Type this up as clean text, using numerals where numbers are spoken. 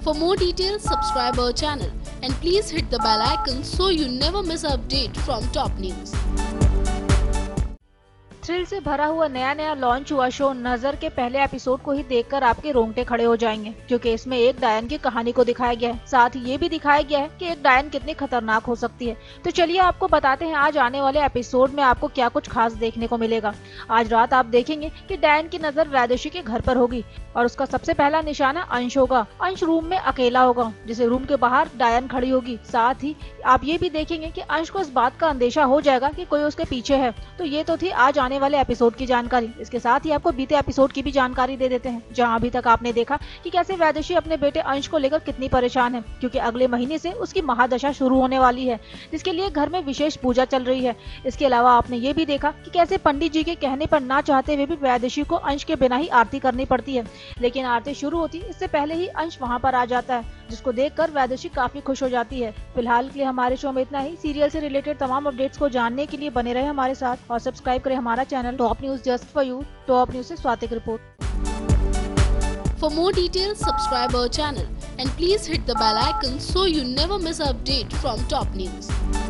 For more details, subscribe our channel and please hit the bell icon so you never miss an update from top news. Thrill से भरा हुआ नया launch हुआ show नजर के पहले एपिसोड को ही देखकर आपके रोंगटे खड़े हो जाएंगे, क्योंकि इसमें एक डायन की कहानी को दिखाया गया है। साथ ही ये भी दिखाया गया है कि एक डायन कितनी खतरनाक हो सकती है। तो चलिए आपको बताते हैं आज आने वाले एपिसोड में आपको क्या कुछ खास देखने को मिलेगा। आज रात आप देखेंगे कि डायन की नजर वैदेशी के घर पर होगी और उसका सबसे पहला निशाना अंश होगा। अंश रूम में अकेला होगा, जिसे रूम के बाहर डायन खड़ी होगी। साथ ही आप ये भी देखेंगे कि अंश को इस बात का अंदेशा हो जाएगा कि कोई उसके पीछे है। तो ये तो थी आज आने वाले एपिसोड की जानकारी। इसके साथ ही आपको बीते एपिसोड की भी जानकारी दे देते हैं, जहां अभी तक आपने देखा कि कैसे वैदेशी अपने बेटे अंश को लेकर कितनी परेशान है, क्योंकि अगले महीने से उसकी महादशा शुरू होने वाली है, जिसके लिए घर में विशेष पूजा चल रही है। इसके अलावा आपने ये भी देखा कि कैसे पंडित जी के कहने पर ना चाहते हुए भी वैदेशी को अंश के बिना ही आरती करनी पड़ती है, लेकिन आरती शुरू होती इससे पहले ही अंश वहां पर आ जाता है, जिसको देखकर वैदेशी काफी खुश हो जाती है। फिलहाल के लिए हमारे शो में इतना ही। सीरियल से रिलेटेड तमाम अपडेट्स को जानने के लिए बने रहे हमारे साथ और सब्सक्राइब करें हमारा channel top news just for you. Top news से Swatik report. For more details, subscribe our channel and please hit the bell icon so you never miss an update from top news.